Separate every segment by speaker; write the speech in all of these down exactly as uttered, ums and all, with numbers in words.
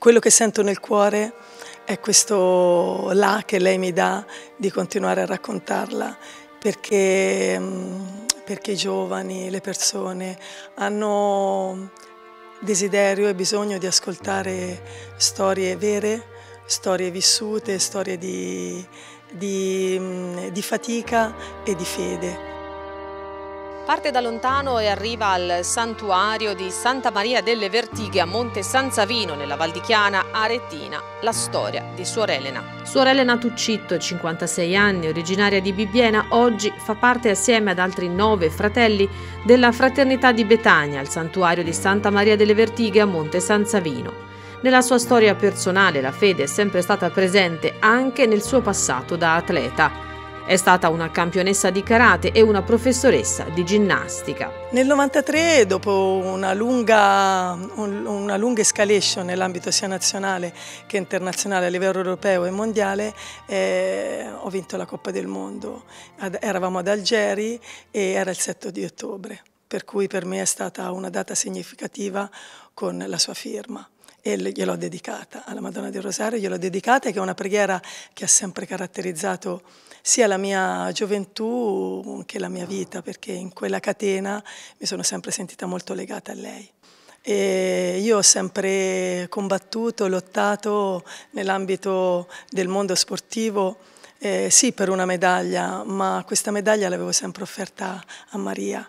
Speaker 1: quello che sento nel cuore è questo là che lei mi dà di continuare a raccontarla, perché, perché i giovani, le persone hanno desiderio e bisogno di ascoltare storie vere, storie vissute, storie di, di, di fatica e di fede.
Speaker 2: Parte da lontano e arriva al santuario di Santa Maria delle Vertighe a Monte San Savino, nella Val di Chiana, Aretina, la storia di Suor Elena. Suor Elena Tuccitto, cinquantasei anni, originaria di Bibbiena, oggi fa parte assieme ad altri nove fratelli della Fraternità di Betania al santuario di Santa Maria delle Vertighe a Monte San Savino. Nella sua storia personale la fede è sempre stata presente anche nel suo passato da atleta. È stata una campionessa di karate e una professoressa di ginnastica.
Speaker 1: Nel novantatré, dopo una lunga, una lunga escalation nell'ambito sia nazionale che internazionale a livello europeo e mondiale, eh, ho vinto la Coppa del Mondo. Ad, eravamo ad Algeri e era il sette di ottobre, per cui per me è stata una data significativa con la sua firma. E gliel'ho dedicata alla Madonna del Rosario, gliel'ho dedicata, che è una preghiera che ha sempre caratterizzato sia la mia gioventù che la mia vita, perché in quella catena mi sono sempre sentita molto legata a lei. E io ho sempre combattuto, lottato nell'ambito del mondo sportivo, eh, sì per una medaglia, ma questa medaglia l'avevo sempre offerta a Maria.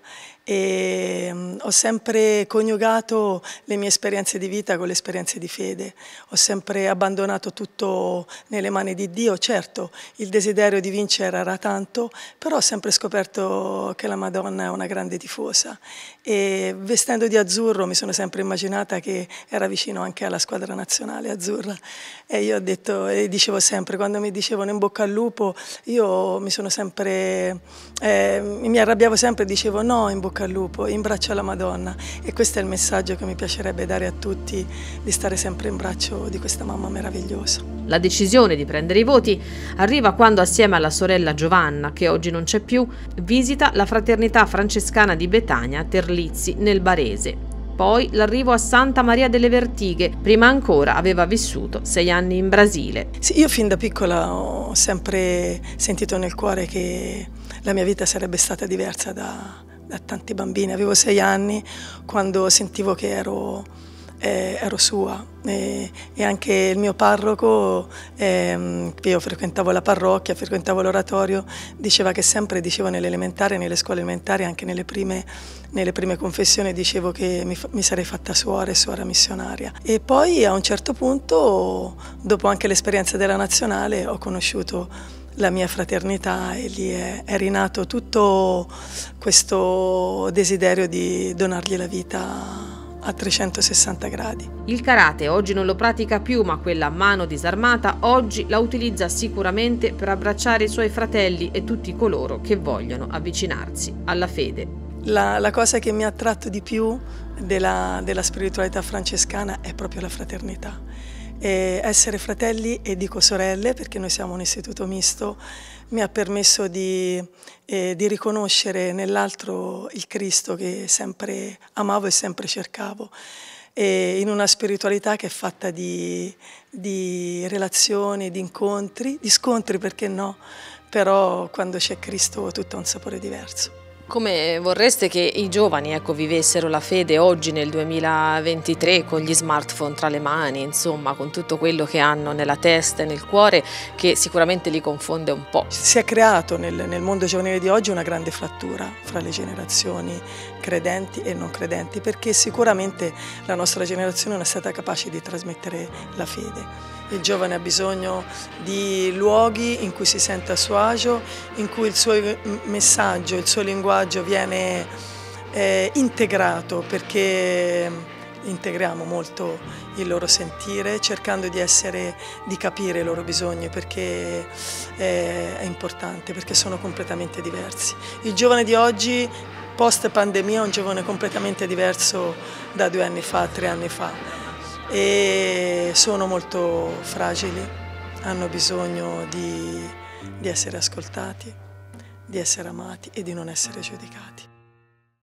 Speaker 1: E um, ho sempre coniugato le mie esperienze di vita con le esperienze di fede, ho sempre abbandonato tutto nelle mani di Dio. Certo, il desiderio di vincere era tanto, però ho sempre scoperto che la Madonna è una grande tifosa e vestendo di azzurro mi sono sempre immaginata che era vicino anche alla squadra nazionale azzurra e io ho detto e dicevo sempre, quando mi dicevano in bocca al lupo, io mi sono sempre, eh, mi arrabbiavo sempre e dicevo no, in bocca al lupo, in braccio alla Madonna, e questo è il messaggio che mi piacerebbe dare a tutti, di stare sempre in braccio di questa mamma meravigliosa.
Speaker 2: La decisione di prendere i voti arriva quando, assieme alla sorella Giovanna, che oggi non c'è più, visita la Fraternità Francescana di Betania a Terlizzi nel Barese. Poi l'arrivo a Santa Maria delle Vertighe, prima ancora aveva vissuto sei anni in Brasile.
Speaker 1: Sì, io fin da piccola ho sempre sentito nel cuore che la mia vita sarebbe stata diversa da da tanti bambini. Avevo sei anni quando sentivo che ero, eh, ero sua e, e anche il mio parroco, eh, io frequentavo la parrocchia, frequentavo l'oratorio, diceva che sempre, dicevo nelle elementari, nelle scuole elementari, anche nelle prime, nelle prime confessioni, dicevo che mi, mi sarei fatta suora e suora missionaria. E poi a un certo punto, dopo anche l'esperienza della nazionale, ho conosciuto la mia fraternità e lì è, è rinato tutto questo desiderio di donargli la vita a trecentosessanta gradi.
Speaker 2: Il karate oggi non lo pratica più, ma quella mano disarmata oggi la utilizza sicuramente per abbracciare i suoi fratelli e tutti coloro che vogliono avvicinarsi alla fede.
Speaker 1: La, la cosa che mi ha attratto di più della, della spiritualità francescana è proprio la fraternità. E essere fratelli, e dico sorelle perché noi siamo un istituto misto, mi ha permesso di, eh, di riconoscere nell'altro il Cristo che sempre amavo e sempre cercavo, e in una spiritualità che è fatta di, di relazioni, di incontri, di scontri perché no, però quando c'è Cristo tutto ha un sapore diverso.
Speaker 2: Come vorreste che i giovani, ecco, vivessero la fede oggi nel duemilaventitré con gli smartphone tra le mani, insomma, con tutto quello che hanno nella testa e nel cuore, che sicuramente li confonde un po'?
Speaker 1: Si è creato nel, nel mondo giovanile di oggi una grande frattura fra le generazioni credenti e non credenti, perché sicuramente la nostra generazione non è stata capace di trasmettere la fede. Il giovane ha bisogno di luoghi in cui si sente a suo agio, in cui il suo messaggio, il suo linguaggio viene eh, integrato, perché integriamo molto il loro sentire, cercando di essere, di capire i loro bisogni, perché eh, è importante, perché sono completamente diversi. Il giovane di oggi, post pandemia, è un giovane completamente diverso da due anni fa, tre anni fa. E sono molto fragili, hanno bisogno di, di essere ascoltati, di essere amati e di non essere giudicati.